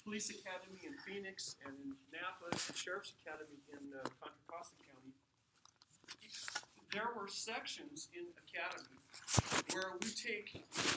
Police Academy in Phoenix and in Napa and Sheriff's Academy in Contra Costa County, there were sections in Academy where we take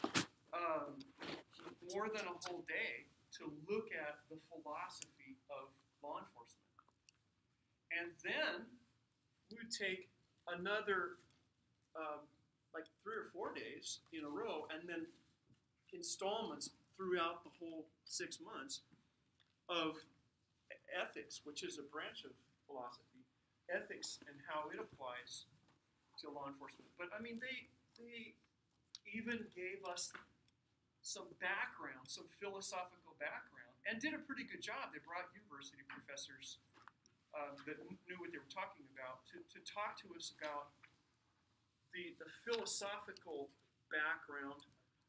more than a whole day to look at the philosophy of law enforcement. And then we would take another like 3 or 4 days in a row, and then installments throughout the whole 6 months of ethics, which is a branch of philosophy, ethics and how it applies to law enforcement. But I mean, they even gave us some background, some philosophical background, and did a pretty good job. They brought university professors that knew what they were talking about to talk to us about the philosophical background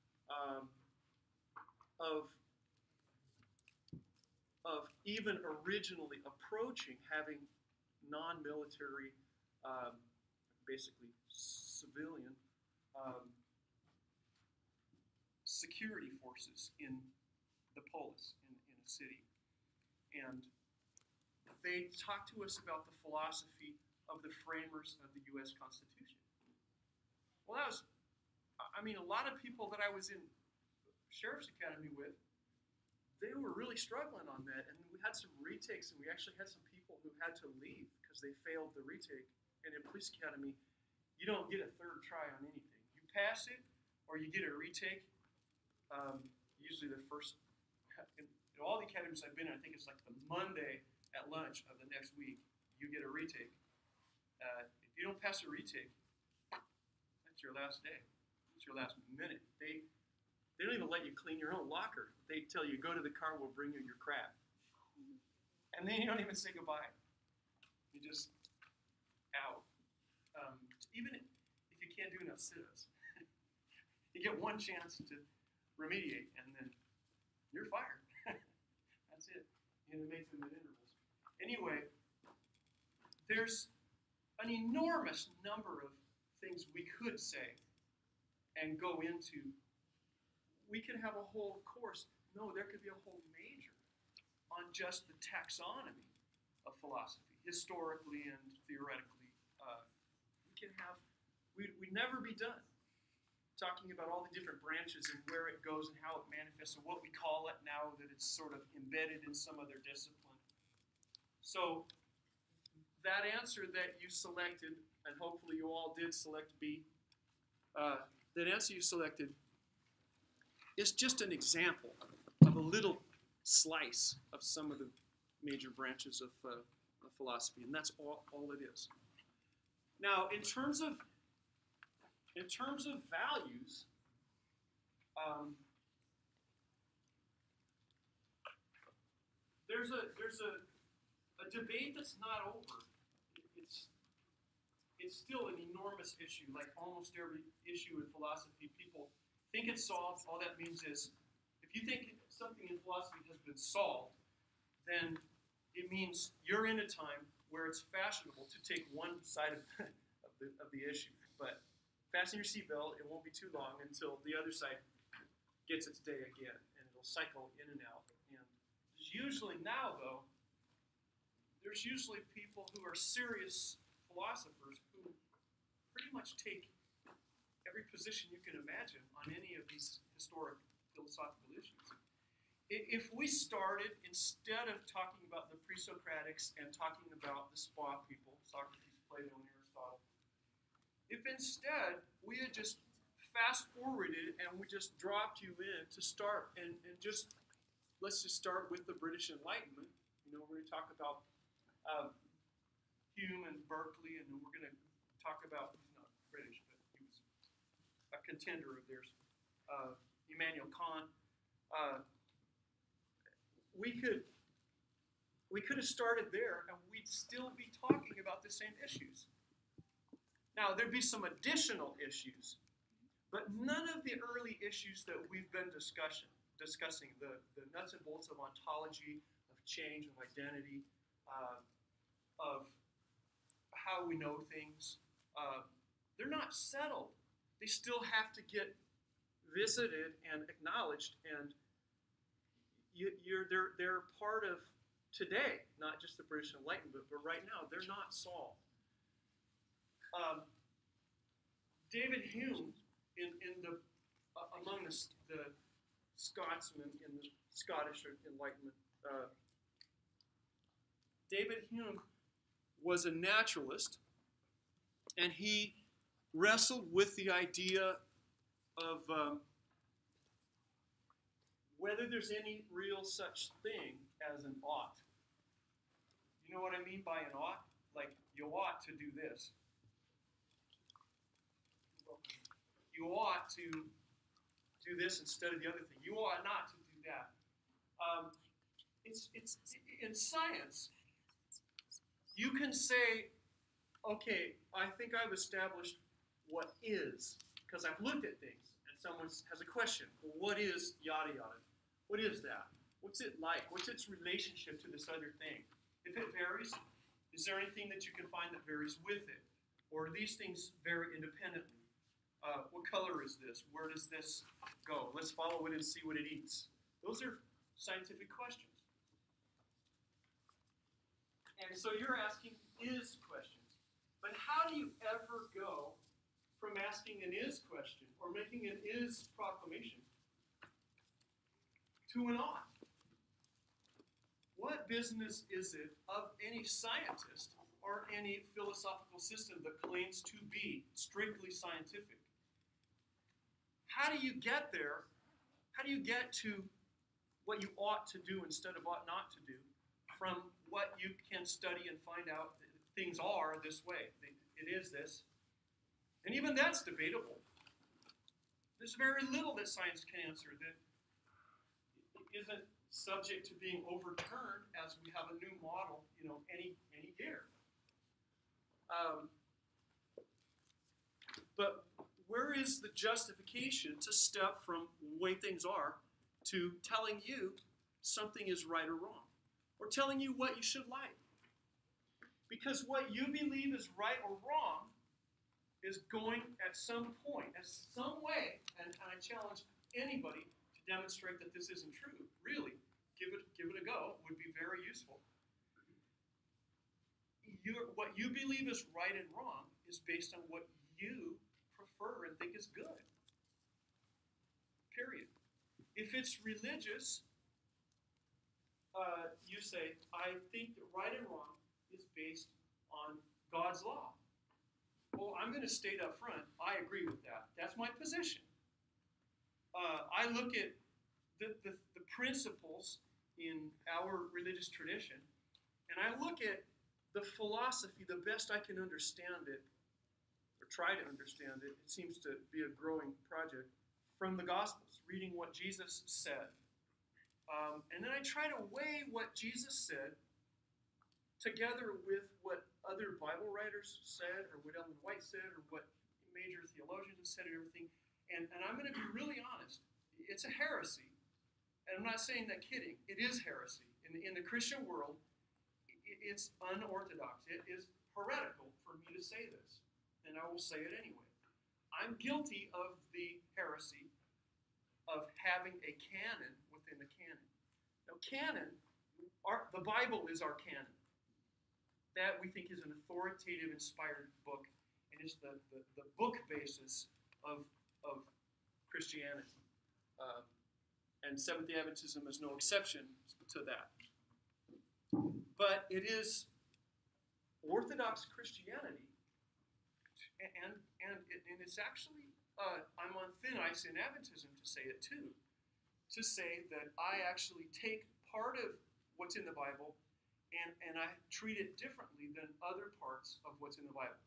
of even originally approaching having non-military, basically civilian security forces in the polis, in a city. And they talked to us about the philosophy of the framers of the U.S. Constitution. Well, that was, I mean, a lot of people that I was in Sheriff's Academy with, they were really struggling on that. And we had some retakes, and we actually had some people who had to leave because they failed the retake. And in Police Academy, you don't get a third try on anything. You pass it, or you get a retake. Usually the first, in all the academies I've been in, I think it's like the Monday at lunch of the next week, you get a retake. If you don't pass a retake, that's your last day. It's your last minute. They don't even let you clean your own locker. They tell you, go to the car, we'll bring you your crap. And then you don't even say goodbye. You just out. Even if you can't do enough sit-ups, you get one chance to remediate, and then you're fired. That's it. You have to make them at intervals. Anyway, there's an enormous number of things we could say and go into. We could have a whole course. No, there could be a whole major on just the taxonomy of philosophy, historically and theoretically. We'd never be done talking about all the different branches and where it goes and how it manifests and what we call it now that it's sort of embedded in some other discipline. So that answer that you selected, and hopefully you all did select B, that answer you selected is just an example of a little slice of some of the major branches of philosophy, and that's all it is. Now, in terms of values, there's a debate that's not over. It's still an enormous issue, like almost every issue in philosophy. People think it's solved. All that means is, if you think something in philosophy has been solved, then it means you're in a time where it's fashionable to take one side of the issue. But fasten your seatbelt. It won't be too long until the other side gets its day again, and it'll cycle in and out. And usually now, though, there's usually people who are serious philosophers who pretty much take every position you can imagine on any of these historic philosophical issues. If we started, instead of talking about the pre-Socratics and talking about the spa people, Socrates, Plato, and Aristotle, if instead we had just fast-forwarded and we just dropped you in to start and just, let's just start with the British Enlightenment. You know, we're going to talk about Hume and Berkeley, and then we're going to talk about, he's not British, but he was a contender of theirs, Immanuel Kant. We could have started there, and we'd still be talking about the same issues. Now, there'd be some additional issues, but none of the early issues that we've been discussing, the nuts and bolts of ontology, of change, of identity, of how we know things, they're not settled. They still have to get visited and acknowledged, and they're part of today, not just the British Enlightenment, but right now they're not solved. David Hume, among the Scotsmen in the Scottish Enlightenment, David Hume was a naturalist, and he wrestled with the idea of whether there's any real such thing as an ought. You know what I mean by an ought? Like, you ought to do this. You ought to do this instead of the other thing. You ought not to do that. It's in science, you can say, okay, I think I've established what is, because I've looked at things, and someone has a question. Well, what is yada yada? What is that? What's it like? What's its relationship to this other thing? If it varies, is there anything that you can find that varies with it? Or do these things vary independently? What color is this? Where does this go? Let's follow it and see what it eats. Those are scientific questions. And so you're asking is questions. But how do you ever go from asking an is question or making an is proclamation to an ought? What business is it of any scientist or any philosophical system that claims to be strictly scientific? How do you get there? How do you get to what you ought to do instead of ought not to do from what you can study and find out that things are this way? It is this. And even that's debatable. There's very little that science can answer that isn't subject to being overturned as we have a new model, any year. But where is the justification to step from the way things are to telling you something is right or wrong, or telling you what you should like? Because what you believe is right or wrong is going at some point, at some way, and I challenge anybody to demonstrate that this isn't true. Really, give it a go. Would be very useful. What you believe is right and wrong is based on what you prefer and think is good. Period. If it's religious, you say, I think that right and wrong is based on God's law. Well, I'm going to state up front, I agree with that. That's my position. I look at the principles in our religious tradition, and I look at the philosophy the best I can understand it, or try to understand it. It seems to be a growing project from the Gospels, reading what Jesus said. And then I try to weigh what Jesus said together with what other Bible writers said, or what Ellen White said, or what major theologians have said, and everything. And I'm going to be really honest. It's a heresy. And I'm not saying that kidding. It is heresy. In the Christian world, it's unorthodox. It is heretical for me to say this. And I will say it anyway. I'm guilty of the heresy of having a canon within a canon. Now, canon, the Bible is our canon. That we think is an authoritative, inspired book, and is the book basis of Christianity. And Seventh-day Adventism is no exception to that. But it is Orthodox Christianity, and it's actually, I'm on thin ice in Adventism to say it too, to say that I actually take part of what's in the Bible and I treat it differently than other parts of what's in the Bible.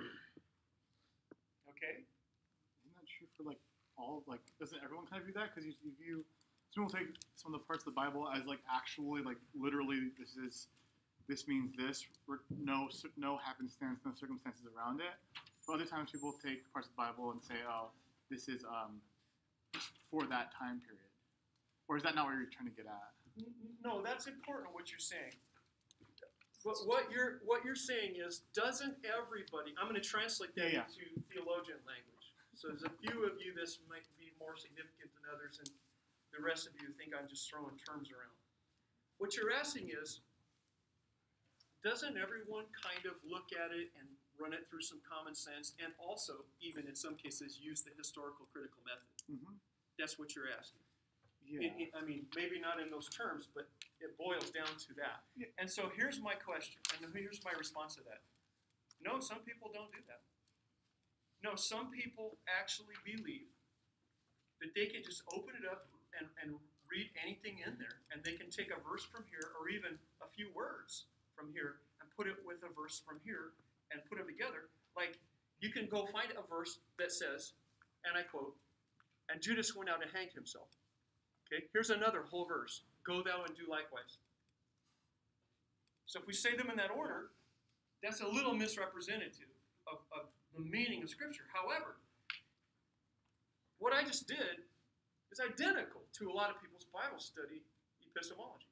Okay? Isn't that true for doesn't everyone kind of do that? Because you view, some will take some of the parts of the Bible as actually literally this means this, no happenstance, no circumstances around it. But other times people take parts of the Bible and say, oh, this is for that time period. Or is that not what you're trying to get at? No, that's important what you're saying. But what you're saying is, doesn't everybody, I'm going to translate that into theologian language. So there's a few of you this might be more significant than others, and the rest of you think I'm just throwing terms around. What you're asking is, doesn't everyone kind of look at it and run it through some common sense, and also, even in some cases, use the historical critical method? Mm-hmm. That's what you're asking. Yeah. I mean, maybe not in those terms, but it boils down to that. Yeah. And so here's my question, and here's my response to that. No, some people don't do that. No, some people actually believe that they can just open it up and read anything in there, and they can take a verse from here, or even a few words from here, and put it with a verse from here, and put them together. Like, you can go find a verse that says, and I quote, "And Judas went out and hanged himself." Okay, here's another whole verse. "Go thou and do likewise." So if we say them in that order, that's a little misrepresentative of the meaning of Scripture. However, what I just did is identical to a lot of people's Bible study epistemology.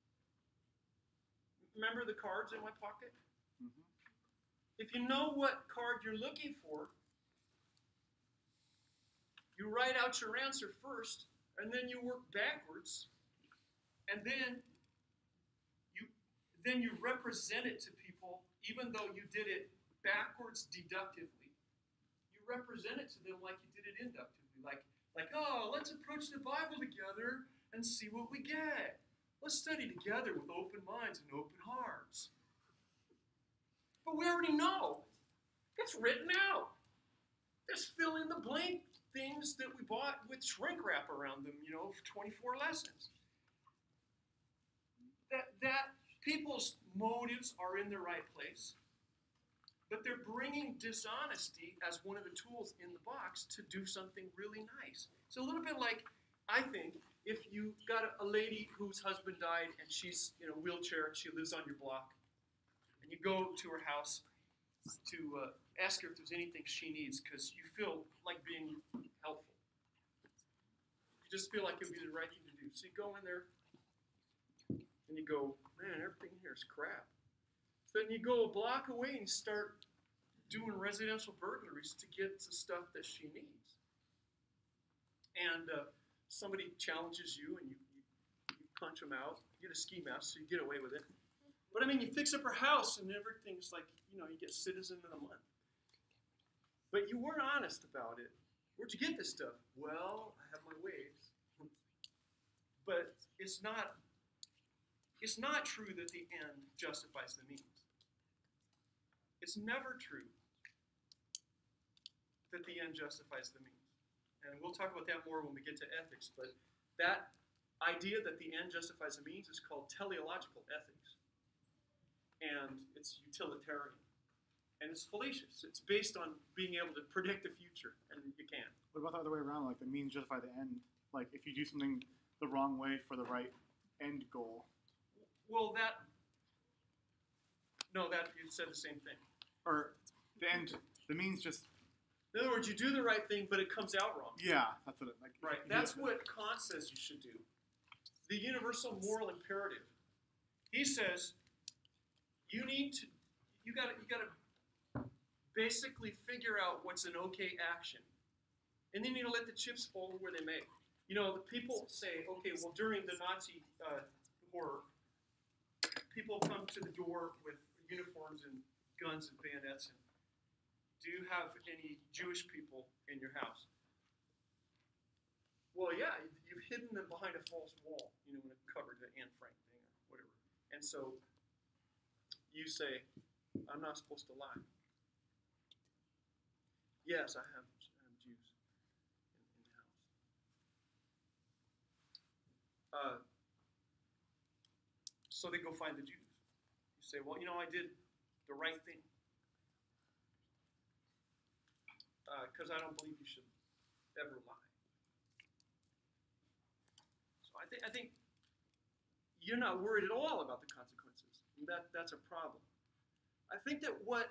Remember the cards in my pocket? Mm-hmm. If you know what card you're looking for, you write out your answer first, and then you work backwards, and then you represent it to people, even though you did it backwards deductively. You represent it to them like you did it inductively, like, oh, let's approach the Bible together and see what we get. Let's study together with open minds and open hearts. But we already know. It's written out. There's fill in the blank things that we bought with shrink wrap around them, 24 lessons. That people's motives are in the right place, but they're bringing dishonesty as one of the tools in the box to do something really nice. It's a little bit like, I think, if you got a lady whose husband died and she's in a wheelchair, she lives on your block, and you go to her house to ask her if there's anything she needs because you feel like being helpful. You just feel like it would be the right thing to do. So you go in there and you go, man, everything here is crap. So then you go a block away and start doing residential burglaries to get the stuff that she needs. And somebody challenges you and you punch them out. You get a ski mask so you get away with it. But I mean, you fix up her house and everything's like, you get citizen of the month. But you weren't honest about it. Where'd you get this stuff? Well, I have my ways. But it's not true that the end justifies the means. It's never true that the end justifies the means. And we'll talk about that more when we get to ethics, but that idea that the end justifies the means is called teleological ethics. And it's utilitarian. And it's fallacious. It's based on being able to predict the future, and you can't. What about the other way around? Like, the means justify the end. Like, if you do something the wrong way for the right end goal. Well, you said the same thing. Or the means just... In other words, you do the right thing, but it comes out wrong. Yeah, that's what it... Like, right, that's what Kant says you should do. The universal moral imperative. He says, you gotta basically figure out what's an okay action. And then you need to let the chips fall where they may. The people say, okay, well, during the Nazi horror, people come to the door with uniforms and guns and bayonets. And do you have any Jewish people in your house? Well, yeah, you've hidden them behind a false wall, in a covered Anne Frank thing or whatever. And so you say, I'm not supposed to lie. Yes, I have Jews in the house. So they go find the Jews. You say, well, I did the right thing. Because I don't believe you should ever lie. So I think you're not worried at all about the consequences. That's a problem. I think that what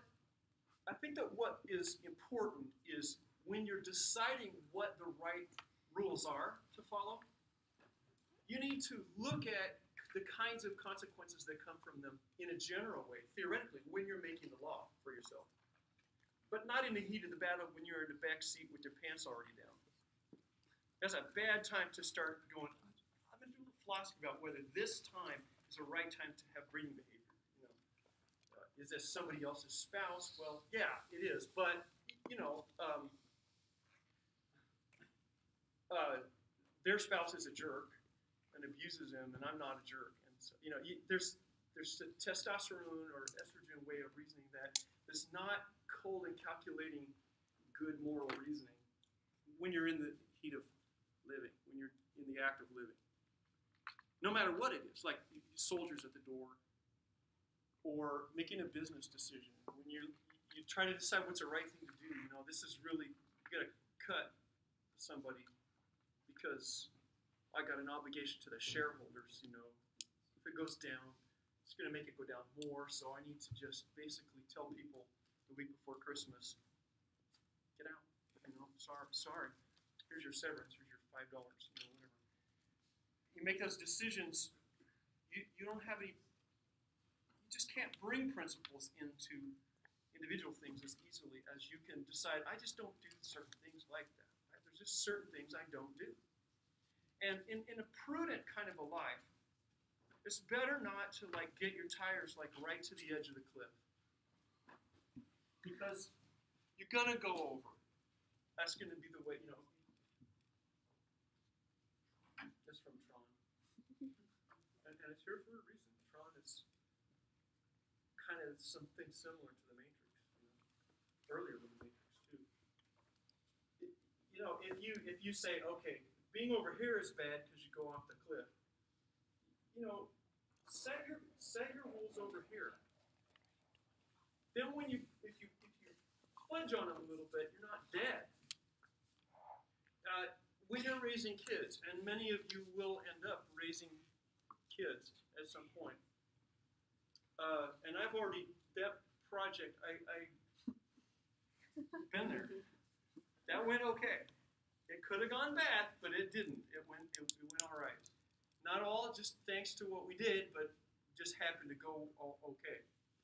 is important is when you're deciding what the right rules are to follow, you need to look at the kinds of consequences that come from them in a general way, theoretically, when you're making the law for yourself. But not in the heat of the battle when you're in the back seat with your pants already down. That's a bad time to start going, I'm going to do a philosophy about whether this time is the right time to have breeding behavior. Is this somebody else's spouse? Well, yeah, it is. But, their spouse is a jerk and abuses them, and I'm not a jerk. And so, there's a testosterone or estrogen way of reasoning that is not cold and calculating good moral reasoning when you're in the heat of living, when you're in the act of living. No matter what it is, like soldiers at the door, or making a business decision. When you try to decide what's the right thing to do, this is really, you got to cut somebody because I got an obligation to the shareholders. If it goes down, it's going to make it go down more. So I need to just basically tell people the week before Christmas, get out. Sorry. Here's your severance. Here's your $5. Whatever. You make those decisions. You don't have any. You just can't bring principles into individual things as easily as you can decide. I just don't do certain things like that. Right? There's just certain things I don't do. And in a prudent kind of a life, it's better not to get your tires right to the edge of the cliff, because you're gonna go over. That's gonna be the way. That's from Tron, and it's here for a reason. Tron is kind of something similar to the Matrix, earlier than the Matrix too. If you say, okay, being over here is bad because you go off the cliff, set your rules over here. Then if you fudge on them a little bit, you're not dead. When you're raising kids, and many of you will end up raising kids at some point. And I've already, that project, I been there. That went okay. It could have gone bad, but it didn't. It went all right. Not all just thanks to what we did, but just happened to go okay.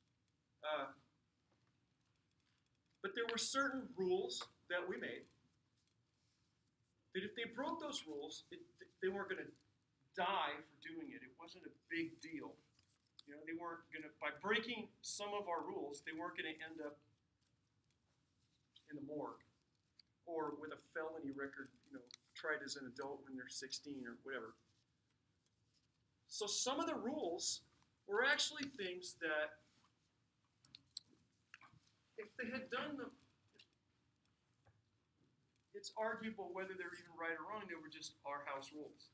But there were certain rules that we made that if they broke those rules, they weren't going to die for doing it. It wasn't a big deal. They weren't going to, by breaking some of our rules, they weren't going to end up in the morgue or with a felony record, tried as an adult when they're 16 or whatever. So some of the rules were actually things that, if they had done them, it's arguable whether they're even right or wrong. They were just our house rules.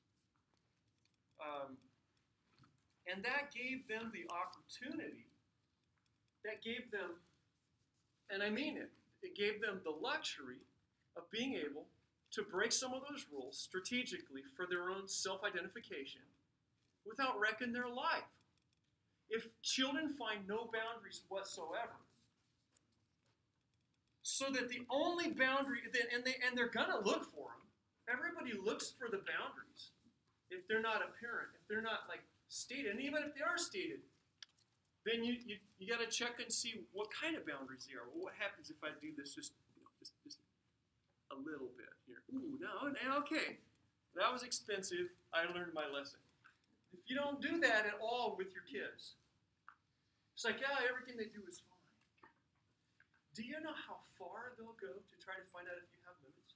And that gave them the opportunity, and I mean it gave them the luxury of being able to break some of those rules strategically for their own self-identification without wrecking their life. If children find no boundaries whatsoever, so that the only boundary, and they're gonna look for them. Everybody looks for the boundaries if they're not apparent, if they're not stated, and even if they are stated, then you got to check and see what kind of boundaries they are. Well, what happens if I do this just a little bit here? Ooh, no, okay, that was expensive. I learned my lesson. If you don't do that at all with your kids, it's everything they do is fine. Do you know how far they'll go to try to find out if you have limits?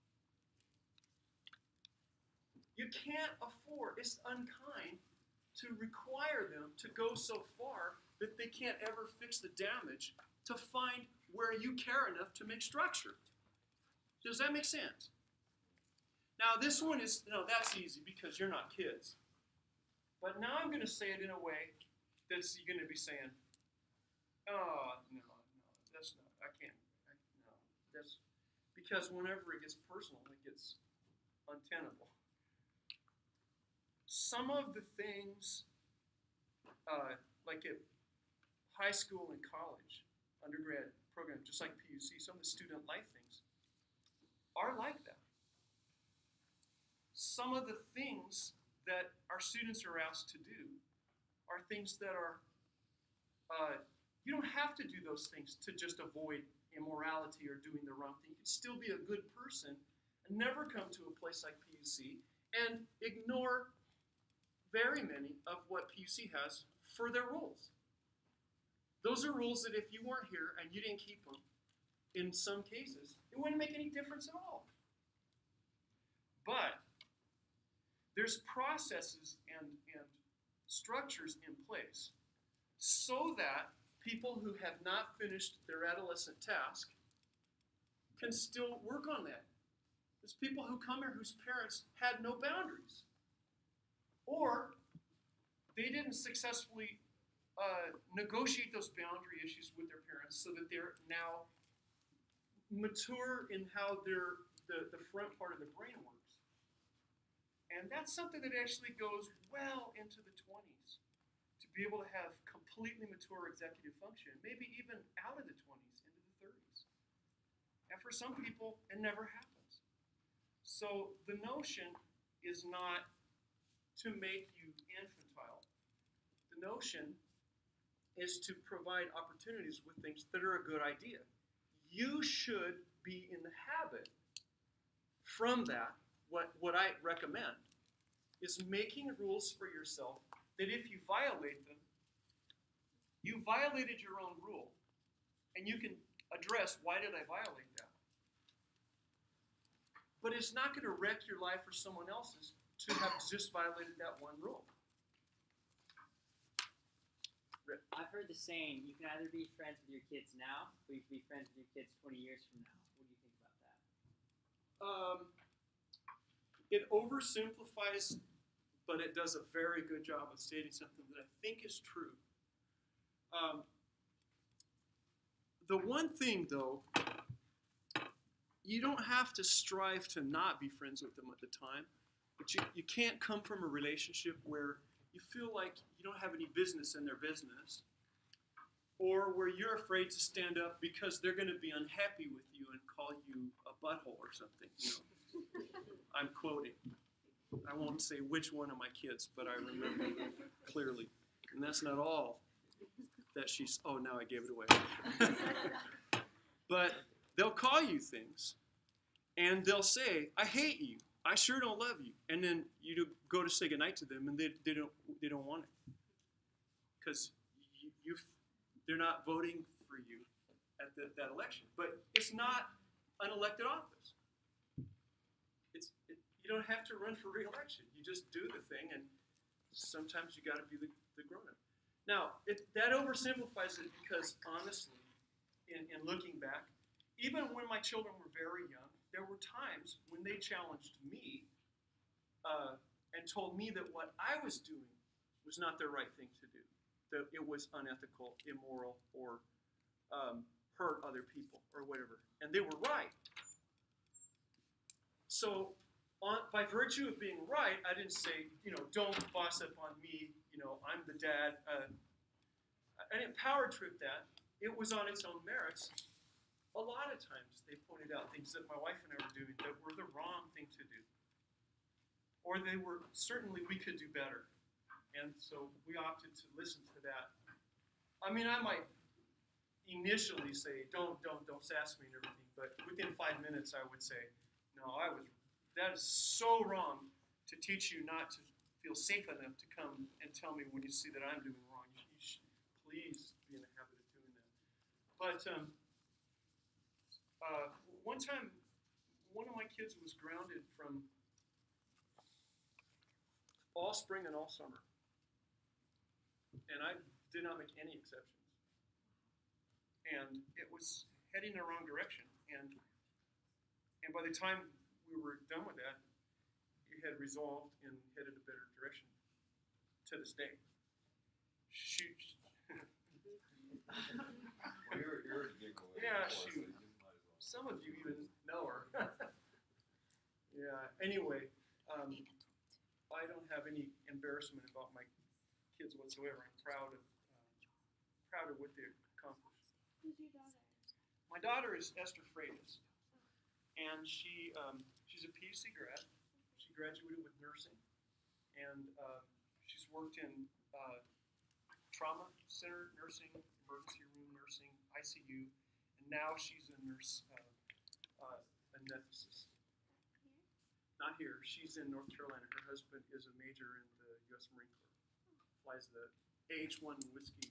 You can't afford, it's unkind to require them to go so far that they can't ever fix the damage to find where you care enough to make structure. Does that make sense? Now this one is, that's easy because you're not kids. But now I'm going to say it in a way that's you're going to be saying, oh, no, that's not, I can't, no. That's because whenever it gets personal, it gets untenable. Some of the things, like at high school and college, undergrad program, just like PUC, some of the student life things are like that. Some of the things that our students are asked to do are things that are, you don't have to do those things to just avoid immorality or doing the wrong thing. You can still be a good person and never come to a place like PUC and ignore very many of what PUC has for their rules. Those are rules that if you weren't here and you didn't keep them, in some cases, it wouldn't make any difference at all. But there's processes and structures in place so that people who have not finished their adolescent task can still work on that. There's people who come here whose parents had no boundaries, or they didn't successfully negotiate those boundary issues with their parents so that they're now mature in how the front part of the brain works. And that's something that actually goes well into the 20s, to be able to have completely mature executive function, maybe even out of the 20s into the 30s. And for some people, it never happens. So the notion is not to make you infantile. The notion is to provide opportunities with things that are a good idea. You should be in the habit from that. What I recommend is making rules for yourself that if you violate them, you violated your own rule, and you can address, why did I violate that? But it's not going to wreck your life or someone else's to have just violated that one rule. I've heard the saying, you can either be friends with your kids now, or you can be friends with your kids 20 years from now. What do you think about that? It oversimplifies, but it does a very good job of stating something that I think is true. The one thing, though, you don't have to strive to not be friends with them at the time, but you can't come from a relationship where you feel like you don't have any business in their business, or where you're afraid to stand up because they're going to be unhappy with you and call you a butthole or something. I'm quoting. I won't say which one of my kids, but I remember clearly. And that's not all that she's, oh, now I gave it away. But they'll call you things, and they'll say, I hate you. I sure don't love you. And then you go to say goodnight to them, and they don't want it. Because they're not voting for you at that election. But it's not an elected office. You don't have to run for re-election. You just do the thing, and sometimes you got to be the grown-up. Now, that oversimplifies it because, honestly, in looking back, even when my children were very young, there were times when they challenged me and told me that what I was doing was not the right thing to do, that it was unethical, immoral, or hurt other people, or whatever. And they were right. So, by virtue of being right, I didn't say, don't boss up on me, I'm the dad. I didn't power trip that. It was on its own merits. A lot of times they pointed out things that my wife and I were doing that were the wrong thing to do. Or they were, certainly we could do better. And so we opted to listen to that. I mean, I might initially say, don't sass me and everything, but within 5 minutes I would say, no, that is so wrong to teach you not to feel safe enough to come and tell me when you see that I'm doing wrong. You should please be in the habit of doing that. But one time, one of my kids was grounded from all spring and all summer. And I did not make any exceptions. And it was heading in the wrong direction. And by the time we were done with that, it had resolved and headed a better direction to this day. Shoot. Well, you're a giggle. Yeah, shoot. Some of you even know her. Yeah, anyway, I don't have any embarrassment about my kids whatsoever. I'm proud of what they accomplished. Who's your daughter? My daughter is Esther Freitas, and she's a PUC grad. She graduated with nursing, and she's worked in trauma center nursing, emergency room nursing, ICU, and now she's a nurse anesthetist. not here. She's in North Carolina. Her husband is a major in the U.S. Marine Corps. Flies the AH-1 whiskey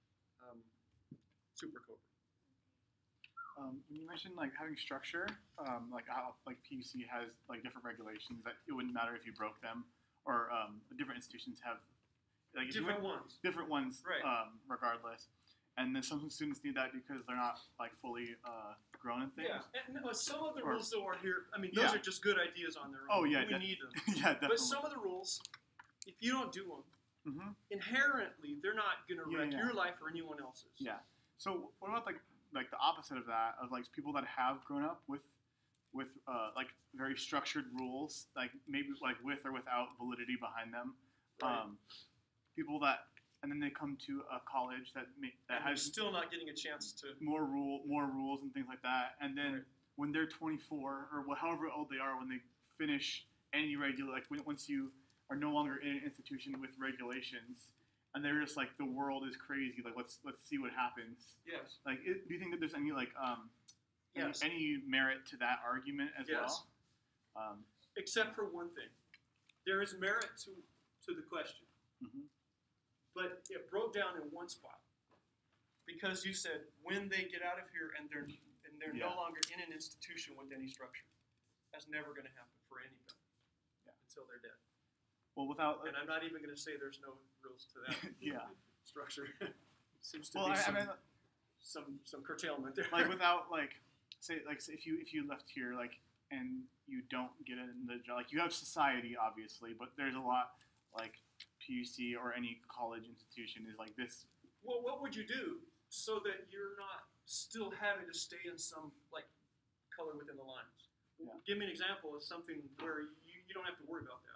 Super Cobra. When you mentioned like having structure, like how like PUC has like different regulations that it wouldn't matter if you broke them, or different institutions have like if you Different went- ones. different ones, Right. Regardless. And then some students need that because they're not like fully grown in things. Yeah, and no, some of the Or- rules though are here. I mean, those Yeah. are just good ideas on their own. Oh, yeah, we need them. Yeah, definitely. But some of the rules, if you don't do them, hmm inherently they're not going to Yeah, wreck yeah. your life or anyone else's. Yeah. So what about like the opposite of that, of like people that have grown up with like very structured rules, like maybe like with or without validity behind them, Right. people that, and then they come to a college that And they're has still not getting a chance to. more rules and things like that, and then Right. when they're 24 or however old they are when they finish any regular, like once you are no longer in an institution with regulations, and they're just like, the world is crazy, like let's see what happens. Yes. Like, do you think that there's any like Yes. any merit to that argument as Yes. well? Except for one thing, there is merit to the question, Mhm. but it broke down in one spot because you said when they get out of here and they're Yeah. no longer in an institution with any structure. That's never going to happen for anybody until they're dead. Well, without And I'm not even going to say there's no rules to that yeah. structure. Seems to Well, be I some, mean, some curtailment there. like without like say if you left here like and you don't get in the job, like you have society obviously, but there's a lot like PUC or any college institution is like this. Well, what would you do so that you're not still having to stay in some like color within the lines? Yeah. Give me an example of something where you don't have to worry about that.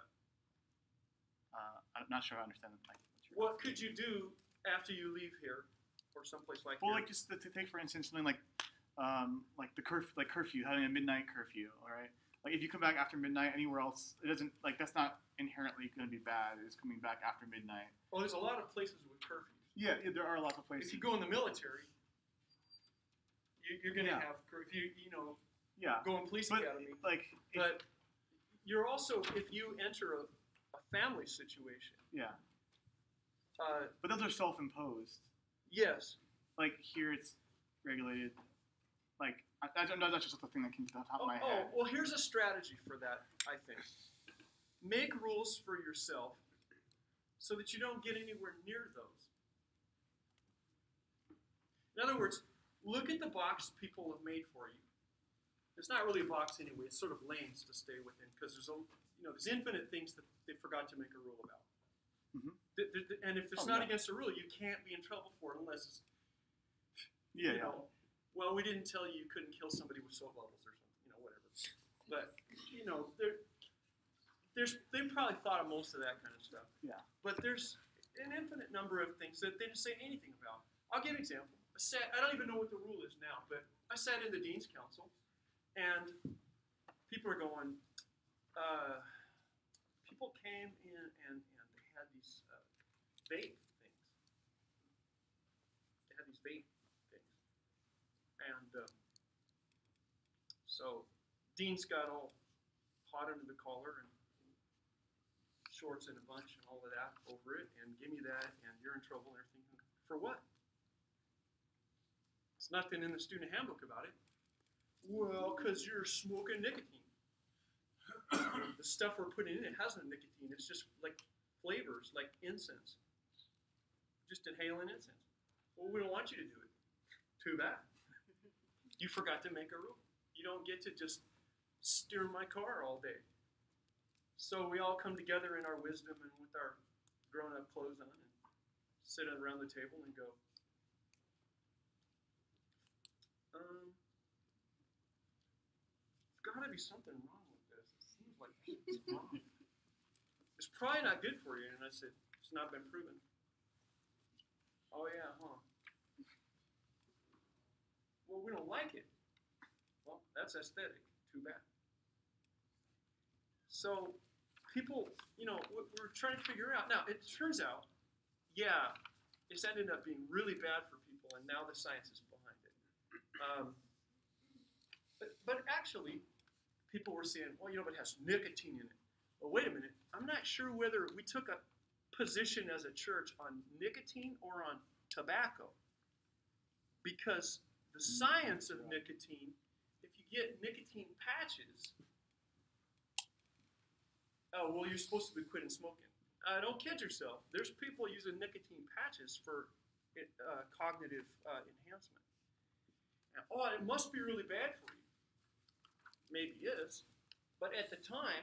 I'm not sure I understand the like. What could you do after you leave here or someplace like Well, here? like just to take for instance something like the curfew, having a midnight curfew. All right, like if you come back after midnight anywhere else, it doesn't like that's not inherently going to be bad. It's coming back after midnight. Well, there's a lot of places with curfews. Yeah, there are lots of places. If you go in the military, you're going to Yeah. have curfew. You know, Yeah, go in police but academy. like But you're also, if you enter a family situation, yeah, but those are self-imposed. yes, Like here, it's regulated. Like that's just the thing that came to the top of my head. well, here's a strategy for that, I think. Make rules for yourself so that you don't get anywhere near those. In other words, look at the box people have made for you. It's not really a box anyway, it's sort of lanes to stay within because there's infinite things that they forgot to make a rule about. Mhm. And if it's Oh, not yeah. against a rule, you can't be in trouble for it unless it's Yeah, you yeah. know, well, we didn't tell you couldn't kill somebody with soap bubbles or something, whatever. But they probably thought of most of that kind of stuff. Yeah. But there's an infinite number of things that they didn't say anything about. I'll give an example. I don't even know what the rule is now, but I sat in the Dean's Council, and people are going. People came in and they had these vape things. They had these vape things. And so Dean's got all hot under the collar and shorts in a bunch and all of that over it, and give me that, and you're in trouble and everything. For what? There's nothing in the student handbook about it. Well, because you're smoking nicotine. The stuff we're putting in it has no nicotine. It's just like flavors, like incense. Just inhaling incense. Well, we don't want you to do it. Too bad. You forgot to make a rule. You don't get to just steer my car all day. So we all come together in our wisdom and with our grown-up clothes on and sit around the table and go, there's got to be something wrong with this. It seems like there's something wrong. It's probably not good for you. And I said, it's not been proven. Oh, yeah, huh? Well, we don't like it. Well, that's aesthetic. Too bad. So people, we're trying to figure out. Now, it turns out, yeah, it's ended up being really bad for people, and now the science is behind it. But actually, people were saying, well, but it has nicotine in it. Well, wait a minute. I'm not sure whether we took a position as a church on nicotine or on tobacco. Because the science of nicotine, if you get nicotine patches, oh, well, you're supposed to be quitting smoking. Don't kid yourself. There's people using nicotine patches for cognitive enhancement. And, it must be really bad for you. Maybe it is. But at the time,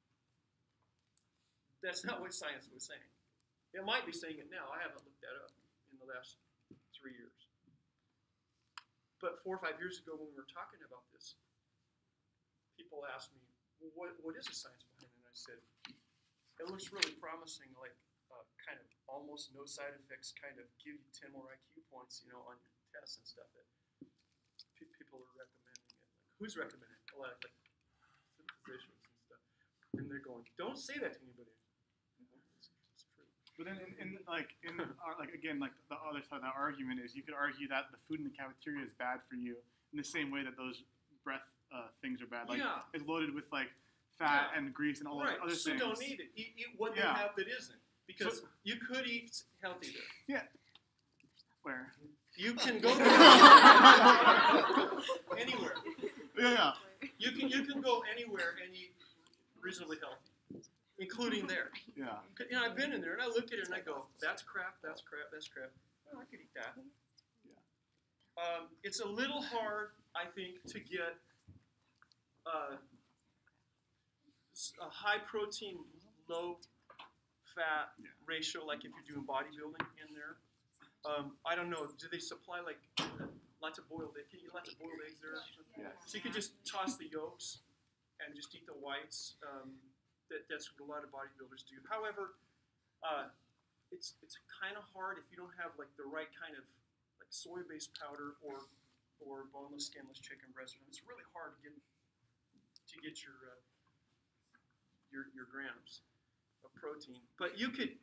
that's not what science was saying. It might be saying it now. I haven't looked that up in the last 3 years. But 4 or 5 years ago when we were talking about this, people asked me, well, what is the science behind it? And I said, it looks really promising, like kind of almost no side effects, kind of give you 10 more IQ points, on your tests and stuff. That people are recommending it. Like, who's recommending it? A lot of some physicians and stuff. And they're going, don't say that to anybody. It's true. But then, again, the other side of that argument is you could argue that the food in the cafeteria is bad for you in the same way that those breath things are bad. Like, it's loaded with fat and grease and all those other things. So don't eat it. Eat what they have that isn't. Because you could eat healthy there. Yeah. Where? You can go anywhere. Yeah. You can go anywhere and eat reasonably healthy, including there. Yeah. I've been in there and I look at it and I go, that's crap, that's crap, that's crap. Oh, I could eat that. Yeah. It's a little hard, I think, to get a high protein, low fat ratio, like if you're doing bodybuilding in there. I don't know. Do they supply lots of boiled eggs? Can you eat lots of boiled eggs there? Yeah. So you could just toss the yolks and just eat the whites. That's what a lot of bodybuilders do. However, it's kind of hard if you don't have the right kind of soy-based powder or boneless, skinless chicken breast. It's really hard to get your grams of protein, but you can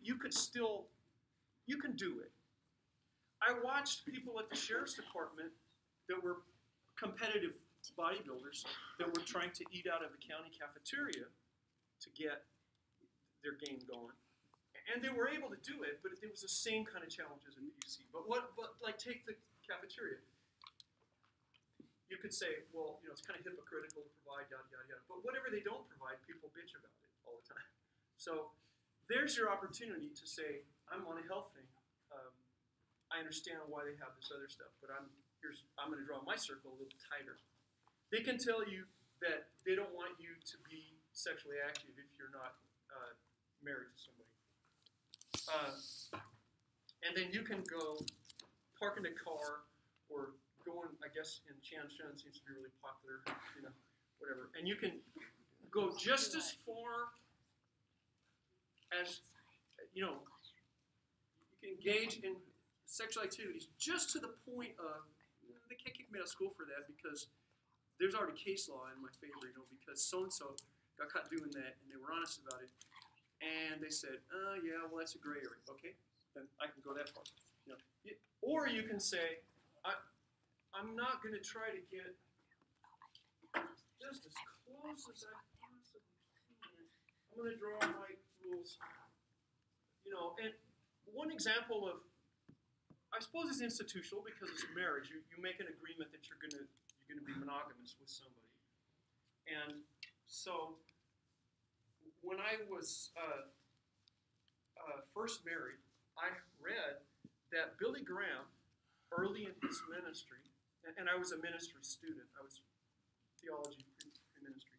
do it. I watched people at the sheriff's department that were competitive bodybuilders that were trying to eat out of the county cafeteria to get their game going, and they were able to do it, but it was the same kind of challenges in the UC. But take the cafeteria. You could say, well, it's kind of hypocritical to provide yada yada yada, but whatever they don't provide, people bitch about it all the time. So there's your opportunity to say, I'm on a health thing. I understand why they have this other stuff, but I'm going to draw my circle a little tighter. They can tell you that they don't want you to be sexually active if you're not married to somebody. And then you can go park in a car or go in, I guess in Changshan seems to be really popular, whatever. And you can go just as far as, you can engage in sexual activities just to the point of, they can't kick me out of school for that because there's already case law in my favor, because so-and-so got caught doing that and they were honest about it. And they said, yeah, well, that's a gray area. Okay, then I can go that far. Or you can say, I'm not going to try to get just as close as I possibly can. I'm going to draw my rules. And one example of, I suppose it's institutional because it's marriage. You make an agreement that you're gonna be monogamous with somebody. And so when I was first married, I read that Billy Graham, early in his ministry, and I was a ministry student. I was theology pre-ministry.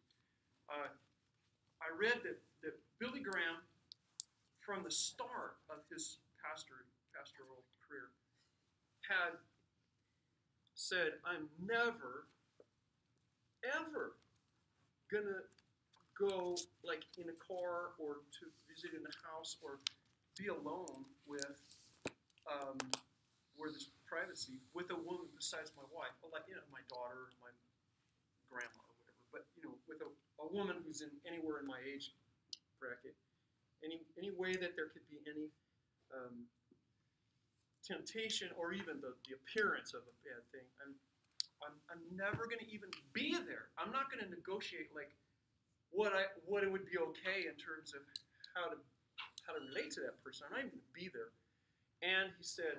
I read that Billy Graham, from the start of his pastoral career, had said, I'm never, ever gonna go in a car or to visit in a house or be alone with where there's privacy with a woman besides my wife, my daughter, my grandma or whatever, but with a woman who's anywhere in my age bracket, any way that there could be any temptation or even the appearance of a bad thing. And I'm never going to even be there. I'm not going to negotiate like what it would be okay in terms of how to relate to that person. I'm not even going to be there. And he said,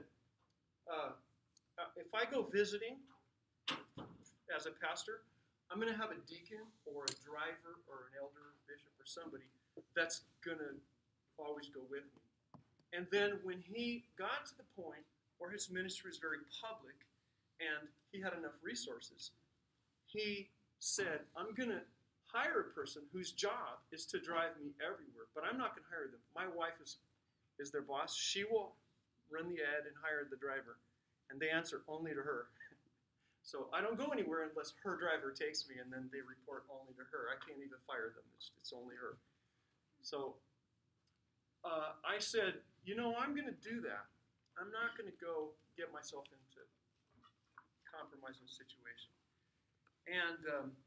if I go visiting as a pastor, I'm going to have a deacon or a driver or an elder, bishop, or somebody that's going to always go with me. And then when he got to the point where his ministry was very public and he had enough resources, he said, I'm going to hire a person whose job is to drive me everywhere, but I'm not going to hire them. My wife is their boss. She will run the ad and hire the driver, and they answer only to her. So I don't go anywhere unless her driver takes me, and then they report only to her. I can't even fire them. It's only her. So I said, I'm going to do that. I'm not going to go get myself into compromising situation. And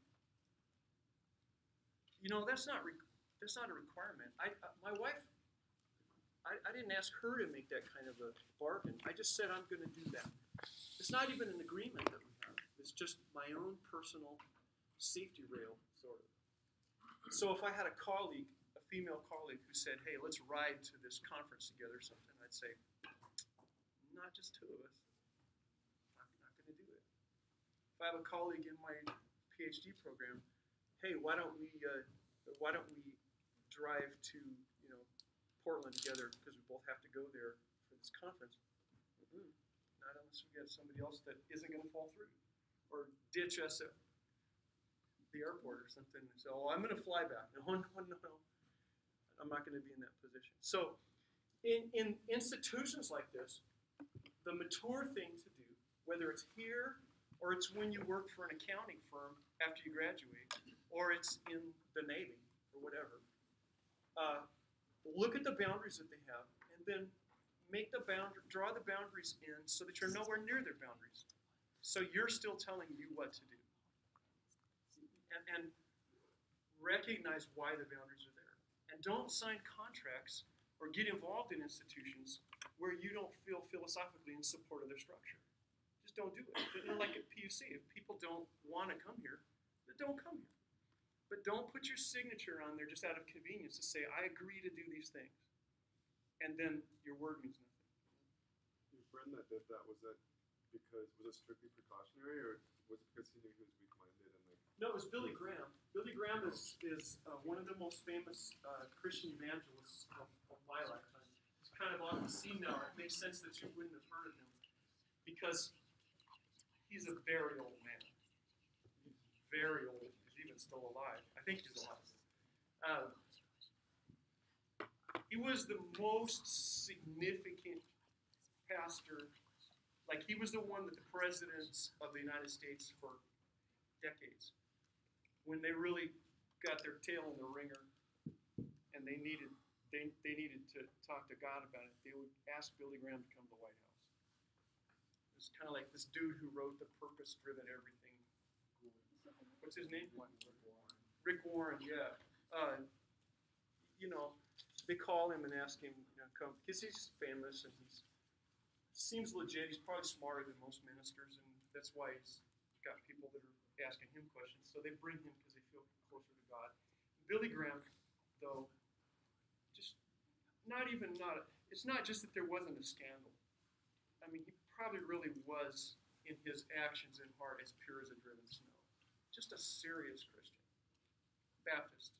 that's not a requirement. My wife, I didn't ask her to make that kind of a bargain. I just said I'm going to do that. It's not even an agreement that we have. It's just my own personal safety rail, sort of. So if I had a colleague, a female colleague, who said, hey, let's ride to this conference together or something, I'd say, not just two of us. I'm not going to do it. If I have a colleague in my PhD program, hey, why don't we drive to Portland together because we both have to go there for this conference? Not unless we get somebody else that isn't going to fall through or ditch us at the airport or something and say, oh, I'm going to fly back. No. I'm not going to be in that position. So in institutions like this, the mature thing to do, whether it's here or it's when you work for an accounting firm after you graduate, or it's in the Navy or whatever, look at the boundaries that they have, and then draw the boundaries in so that you're nowhere near their boundaries. So you're still telling you what to do. And recognize why the boundaries are there. And don't sign contracts or get involved in institutions where you don't feel philosophically in support of their structure. Just don't do it. Like at PUC, if people don't want to come here, then don't come here. But don't put your signature on there just out of convenience to say, I agree to do these things. And then your word means nothing. Your friend that did that, was it strictly precautionary, or was it because he knew he was weak-minded and like? No, it was Billy Graham. Billy Graham is one of the most famous Christian evangelists of my lifetime. He's kind of off the scene now. It makes sense that you wouldn't have heard of him because he's a very old man. He's very old. He's even still alive. I think he's alive. He was the most significant pastor. Like, he was the one that the presidents of the United States for decades, when they really got their tail in the ringer and they needed to talk to God about it, they would ask Billy Graham to come to the White House. It was kind of like this dude who wrote The Purpose-Driven Everything. What's his name? Rick Warren, yeah. They call him and ask him to come because he's famous and seems legit. He's probably smarter than most ministers, and that's why he's got people that are asking him questions. So they bring him because they feel closer to God. Billy Graham, though, it's not just that there wasn't a scandal. I mean, he probably really was, in his actions and heart, as pure as a driven snow. Just a serious Christian. Baptist.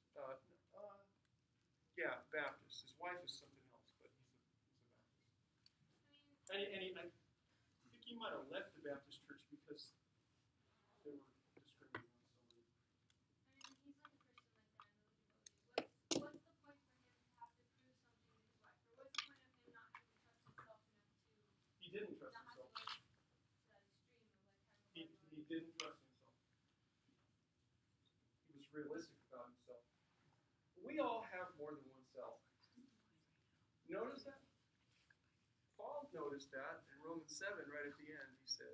Baptist. His wife is something else, but he's a Baptist. And I think he might have left the Baptist church because they were discriminating on somebody. He's like a person like that. What's the point for him to have to prove something to his wife? Or what's the point of him not having trust himself enough to He didn't trust not have himself. to go to that extreme of like having He didn't trust himself. He was realistic about himself. We all have more than one self. Notice that? Paul noticed that in Romans 7 right at the end. He said,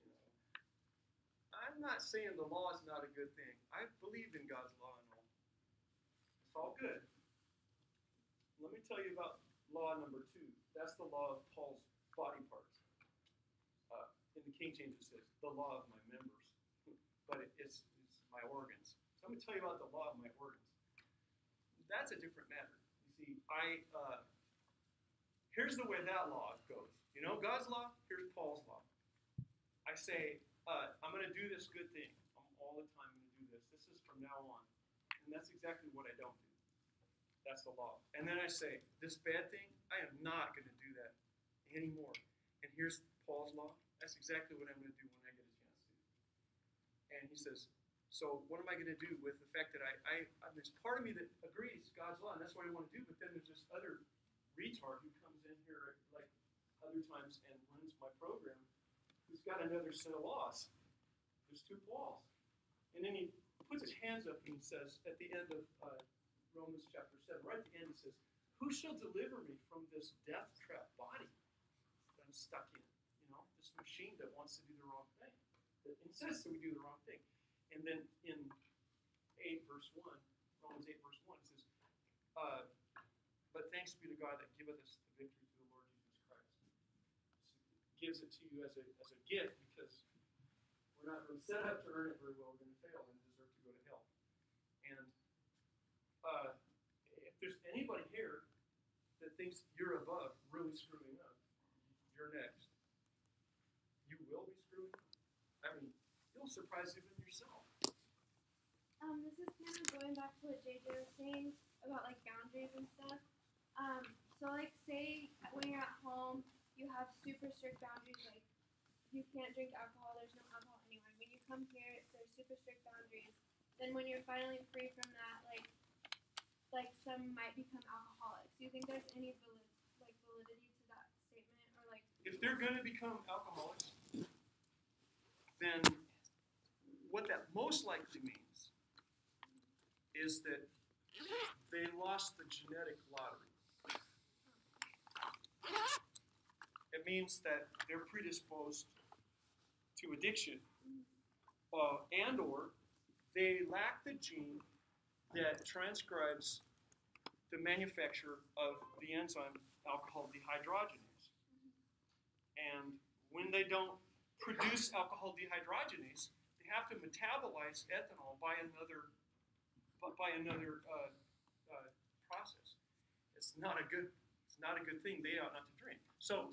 I'm not saying the law is not a good thing. I believe in God's law and all. It's all good. Let me tell you about law number 2. That's the law of Paul's body parts. In the King James it says, the law of my members. but it's my organs. So I'm going to tell you about the law of my organs. That's a different matter. You see, here's the way that law goes. You know God's law? Here's Paul's law. I say, I'm going to do this good thing. I'm all the time going to do this. This is from now on. And that's exactly what I don't do. That's the law. And then I say, this bad thing, I am not going to do that anymore. And here's Paul's law. That's exactly what I'm going to do when I get a chance to. And he says, so what am I going to do with the fact that there's part of me that agrees God's law, and that's what I want to do, but then there's this other retard who comes in here like other times and runs my program who's got another set of laws. There's two Pauls. And then he puts his hands up and he says at the end of Romans chapter 7, right at the end, he says, who shall deliver me from this death trap body that I'm stuck in? You know, this machine that wants to do the wrong thing, that insists that we do the wrong thing. And then in 8 verse 1, Romans 8 verse 1, it says, but thanks be to God that giveth us the victory through the Lord Jesus Christ. So gives it to you as a gift because we're not really set up to earn it very well. We're going to fail and deserve to go to hell. And if there's anybody here that thinks you're above really screwing up, you're next. You will be screwing up. I mean, you'll surprise even yourself. This is kind of going back to what JJ was saying about like boundaries and stuff. So like say when you're at home, you have super strict boundaries, like you can't drink alcohol, there's no alcohol anywhere. When you come here, there's super strict boundaries. Then when you're finally free from that, like some might become alcoholics. Do you think there's any validity to that statement, or like? If they're going to become alcoholics, then what that most likely means is that they lost the genetic lottery. It means that they're predisposed to addiction, and or they lack the gene that transcribes the manufacture of the enzyme alcohol dehydrogenase. And when they don't produce alcohol dehydrogenase, they have to metabolize ethanol by another process. It's not a good thing. They ought not to drink. So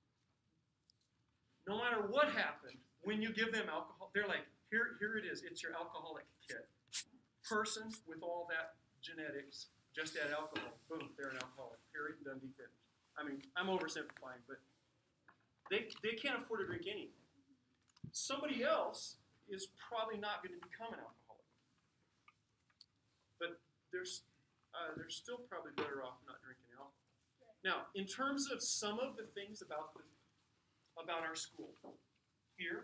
no matter what happened, when you give them alcohol, they're like, here it is. It's your alcoholic kit. Person with all that genetics, just add alcohol. Boom, they're an alcoholic. Period. Done. Be finished. I mean, I'm oversimplifying, but they can't afford to drink anything. Somebody else is probably not going to become an alcoholic, but they're still probably better off not drinking alcohol. Now, in terms of some of the things about our school here,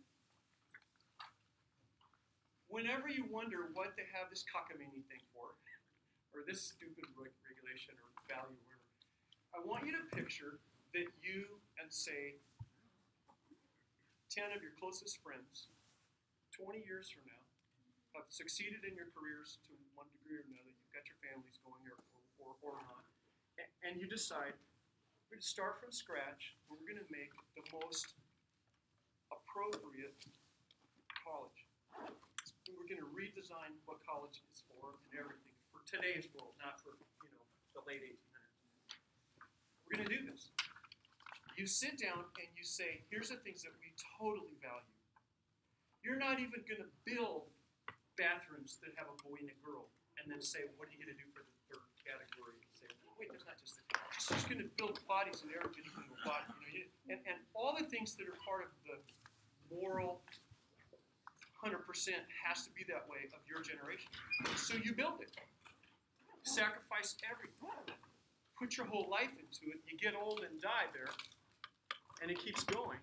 whenever you wonder what they have this cockamamie thing for, or this stupid regulation or value, or whatever, I want you to picture that you and say 10 of your closest friends, 20 years from now, have succeeded in your careers to one degree or another. You've got your families going or not. And you decide, we're going to start from scratch, and we're going to make the most appropriate college. We're going to redesign what college is for and everything for today's world, not for the late 1800s. We're going to do this. You sit down and you say, here's the things that we totally value. You're not even going to build bathrooms that have a boy and a girl and then say, what are you going to do for the third category? And say, wait, there's not just just going to build bodies in every single body. And all the things that are part of the moral 100% has to be that way of your generation. So you build it. Sacrifice everything. Put your whole life into it. You get old and die there, and it keeps going.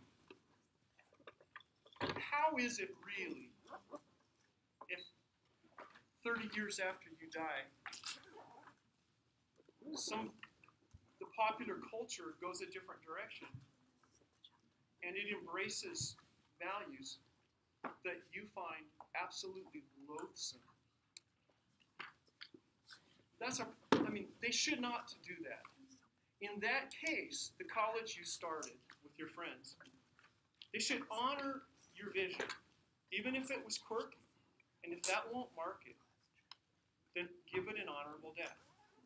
How is it really if 30 years after you die, the popular culture goes a different direction, and it embraces values that you find absolutely loathsome? They should not do that. In that case, the college you started with your friends, they should honor your vision. even if it was quirky, and if that won't mark it, then give it an honorable death.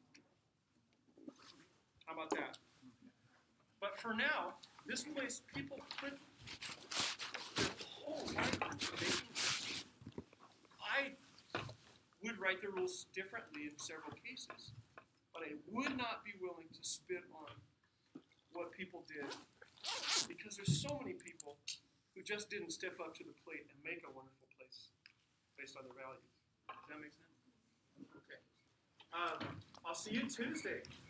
How about that? But for now, this place, people put their whole life into making this. I would write the rules differently in several cases, but I would not be willing to spit on what people did, because there's so many people who just didn't step up to the plate and make a wonderful place based on their values. Does that make sense? Okay. I'll see you Tuesday.